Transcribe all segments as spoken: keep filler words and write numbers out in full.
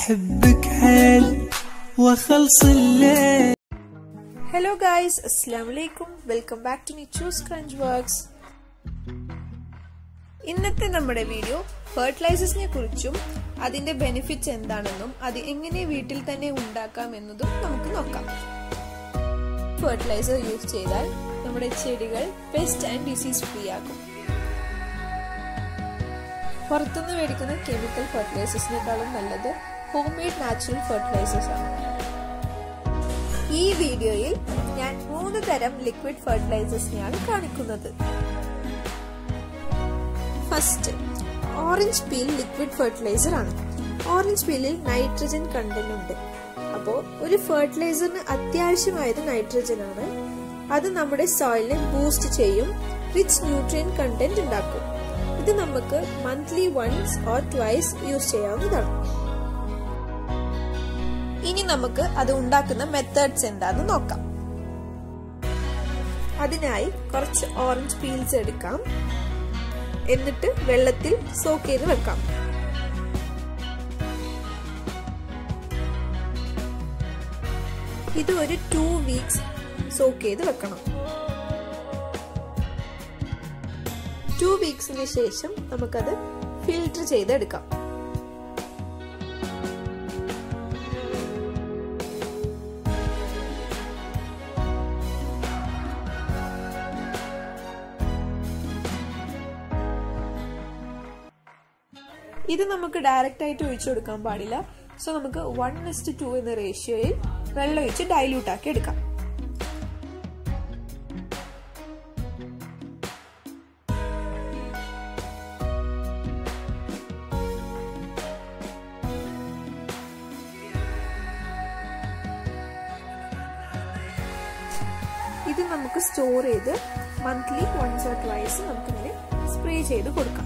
أحبك حيل وخلص الليل. Hello guys, Assalamualaikum. Welcome back to Nichu's Crunch Works. ഇന്നത്തെ നമ്മുടെ video ഫെർട്ടിലൈസേഴ്സിനെ കുറിച്ചും അതിന്റെ ബെനിഫിറ്റ്സ് എന്താണെന്നും അത് എങ്ങനെ വീട്ടിൽ തന്നെ ഉണ്ടാക്കാം എന്നതും നമുക്ക് നോക്കാം. ഫെർട്ടിലൈസർ യൂസ് ചെയ്താൽ നമ്മുടെ ചെടികൾ പെസ്റ്റ് ആൻഡ് ഡിസീസ് ഫ്രീ ആകും. പുറത്തുനിന്ന് മേടിക്കുന്ന കെമിക്കൽ ഫെർട്ടിലൈസേഴ്സിനേക്കാളും നല്ലത് ഹോം മെയ്ഡ് നാച്ചുറൽ ഫെർട്ടിലൈസേഴ്സ് ആണ്. ഈ വീഡിയോയിൽ ഞാൻ മൂന്ന് തരം ലിക്വിഡ് ഫെർട്ടിലൈസേഴ്സിനെയാണ് കാണിക്കുന്നത്. First, orange peel liquid fertilizer ആണ്. ഓറഞ്ച് പീലിൽ നൈട്രജൻ കണ്ടന്റ് ഉണ്ട്. അപ്പോൾ ഒരു ഫെർട്ടിലൈസറിന് അത്യാവശ്യമായത് നൈട്രജൻ ആണ്. അത് നമ്മുടെ സോയിലിനെ ബൂസ്റ്റ് ചെയ്യും, റിച്ച് ന്യൂട്രിയൻ കണ്ടന്റ് ഉണ്ടാക്കും. ഇത് നമുക്ക് monthly once or twice use ചെയ്യാവുന്നതാണ്. ഇനി നമുക്ക് അത് ഉണ്ടാക്കുന്ന മെത്തേഡ്സ് എന്താണെന്ന് നോക്കാം. അതിനായി കുറച്ച് ഓറഞ്ച് പീൽസ് എടുക്കാം. എന്നിട്ട് വെള്ളത്തിൽ സോക്ക് ചെയ്ത് വെക്കാം. ഇത് ഒരു ടു വീക്സ് സോക്ക് ചെയ്ത് വെക്കണം. ടു വീക്സിന് ശേഷം നമുക്കത് ഫിൽറ്റർ ചെയ്തെടുക്കാം. ഇത് നമുക്ക് ഡയറക്റ്റ് ആയിട്ട് ഒഴിച്ചു കൊടുക്കാൻ പാടില്ല. സോ നമുക്ക് വൺ ഇസ്റ്റ് ടു എന്ന റേഷ്യോയിൽ വെള്ളം ഒഴിച്ച് ഡൈല്യൂട്ട് ആക്കി എടുക്കാം. ഇത് നമുക്ക് സ്റ്റോർ ചെയ്ത് മന്ത്ലി വൺസ് ഓർ ട്വൈസ് നമുക്കിങ്ങനെ സ്പ്രേ ചെയ്ത് കൊടുക്കാം.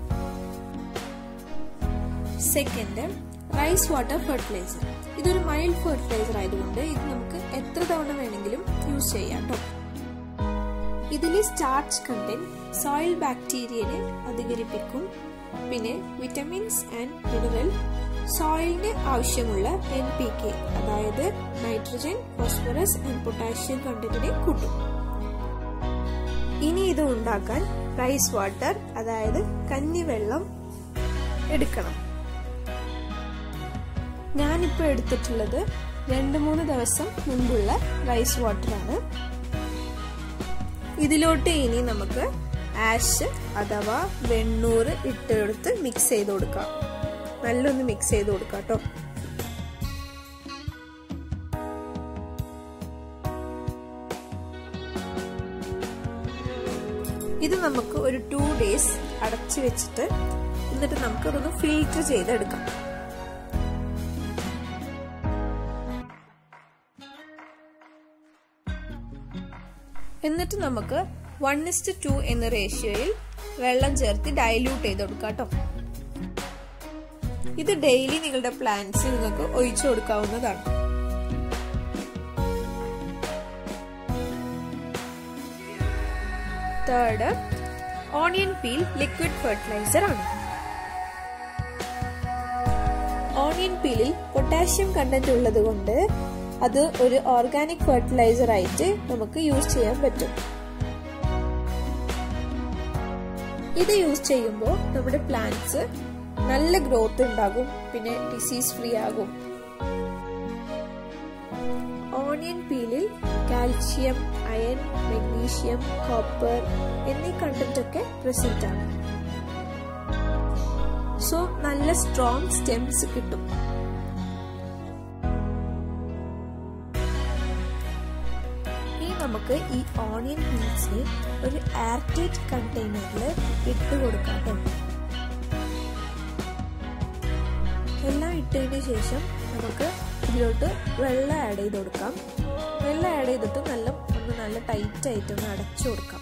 Second, rice water fertilizer. ഇതൊരു മൈൽഡ് ഫെർട്ടിലൈസർ ആയതുകൊണ്ട് ഇത് നമുക്ക് എത്ര തവണ വേണമെങ്കിലും യൂസ് ചെയ്യാം കേട്ടോ. ഇതിലെ സ്റ്റാർച്ച് കണ്ടന്റ് സോയിൽ ബാക്ടീരിയനെ അധികരിപ്പിക്കും. പിന്നെ വിറ്റമിൻസ് ആൻഡ് മിനറൽ സോയിലിന് ആവശ്യമുള്ള എൻ പി കെ അതായത് നൈട്രജൻ, ഫോസ്ഫറസ് ആൻഡ് പൊട്ടാഷ്യം കണ്ടന്റിനെ കൂട്ടും. ഇനി ഇത് ഉണ്ടാക്കാൻ റൈസ് വാട്ടർ അതായത് കഞ്ഞിവെള്ളം എടുക്കണം. ഞാനിപ്പോൾ എടുത്തിട്ടുള്ളത് രണ്ട് മൂന്ന് ദിവസം മുൻപുള്ള റൈസ് വാട്ടർ ആണ്. ഇതിലോട്ട് ഇനി നമുക്ക് ആഷ് അഥവാ വെണ്ണൂറ് ഇട്ടെടുത്ത് മിക്സ് ചെയ്ത് കൊടുക്കാം. നല്ലൊന്ന് മിക്സ് ചെയ്ത് കൊടുക്കാം കേട്ടോ. ഇത് നമുക്ക് ഒരു ടു ഡേയ്സ് അടച്ചു വെച്ചിട്ട് എന്നിട്ട് നമുക്ക് അതൊന്ന് ഫിൽറ്റർ ചെയ്തെടുക്കാം. എന്നിട്ട് നമുക്ക് വൺ ഇസ്റ്റ് ടു എന്ന റേഷ്യോയിൽ വെള്ളം ചേർത്ത് ഡൈല്യൂട്ട് ചെയ്ത് കൊടുക്കാം കേട്ടോ. ഇത് ഡെയിലി നിങ്ങളുടെ പ്ലാന്റ്സ് നിങ്ങൾക്ക് ഒഴിച്ചു കൊടുക്കാവുന്നതാണ്. Third, onion peel liquid fertilizer ആണ്. ഓണിയൻ പീലിൽ പൊട്ടാഷ്യം കണ്ടന്റ് ഉള്ളത് കൊണ്ട് അത് ഒരു ഓർഗാനിക് ഫെർട്ടിലൈസർ ആയിട്ട് നമുക്ക് യൂസ് ചെയ്യാൻ പറ്റും. ഇത് യൂസ് ചെയ്യുമ്പോൾ നമ്മുടെ പ്ലാന്റ്സ് നല്ല ഗ്രോത്ത് ഉണ്ടാകും, പിന്നെ ഡിസീസ് ഫ്രീ ആകും. ഓണിയൻ പീലിൽ കാൽഷ്യം, അയൺ, മഗ്നീഷ്യം, കോപ്പർ എന്നീ കണ്ടന്റ് ഒക്കെ പ്രസന്റ് ആണ്. സോ നല്ല സ്ട്രോങ് സ്റ്റെംസ് കിട്ടും. നമുക്ക് ഈ ഓണിയൻ പീൽസിനെ ഒരു എയർടൈറ്റ് കണ്ടെയ്നറിൽ ഇട്ട് കൊടുക്കാം. എല്ലാം ഇട്ടതിന് ശേഷം നമുക്ക് ഇതിലോട്ട് വെള്ളം ആഡ് ചെയ്ത് കൊടുക്കാം. വെള്ളം ആഡ് ചെയ്തിട്ട് നല്ല ഒന്ന് നല്ല ടൈറ്റ് ആയിട്ട് ഒന്ന് അടച്ചു കൊടുക്കാം.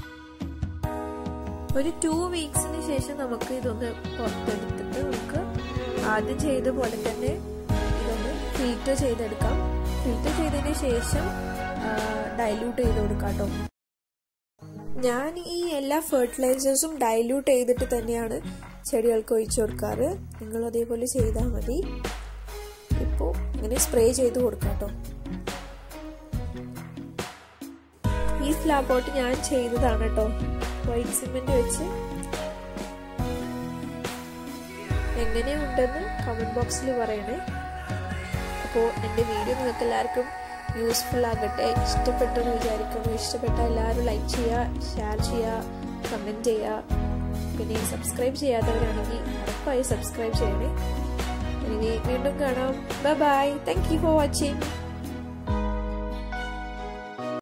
ഒരു ടു വീക്സിന് ശേഷം നമുക്ക് ഇതൊന്ന് പുറത്തെടുത്തിട്ട് നമുക്ക് ആദ്യം ചെയ്ത പോലെ തന്നെ ഇതൊന്ന് ഫിൽറ്റർ ചെയ്തെടുക്കാം. ഫിൽറ്റർ ചെയ്തതിന് ശേഷം ഡൈല്യൂട്ട് ചെയ്ത് കൊടുക്കാം കേട്ടോ. ഞാൻ ഈ എല്ലാ ഫെർട്ടിലൈസേഴ്സും ഡൈല്യൂട്ട് ചെയ്തിട്ട് തന്നെയാണ് ചെടികൾക്ക് ഒഴിച്ചു കൊടുക്കാറ്. നിങ്ങൾ അതേപോലെ ചെയ്താൽ മതി. ഇപ്പോൾ ഇങ്ങനെ സ്പ്രേ ചെയ്ത് കൊടുക്കാം കേട്ടോ. ഈ ഫ്ലവർ പോട്ട് ഞാൻ ചെയ്തതാണ് കേട്ടോ, വൈറ്റ് സിമെന്റ് വെച്ച്. എങ്ങനെയുണ്ടെന്ന് കമന്റ് ബോക്സിൽ പറയണേ. അപ്പോൾ എൻ്റെ വീഡിയോ നിങ്ങൾക്ക് എല്ലാവർക്കും യൂസ്ഫുൾ ആകട്ടെ, ഇഷ്ടപ്പെട്ടെന്ന് വിചാരിക്കുന്നു. ഇഷ്ടപ്പെട്ട എല്ലാവരും ലൈക്ക് ചെയ്യുക, ഷെയർ ചെയ്യുക, കമൻറ്റ് ചെയ്യുക. പിന്നെ സബ്സ്ക്രൈബ് ചെയ്യാത്തവരാണെങ്കിൽ ഉറപ്പായി സബ്സ്ക്രൈബ് ചെയ്യണേ. ഇനി വീണ്ടും കാണാം. Bye bye. Thank you for watching.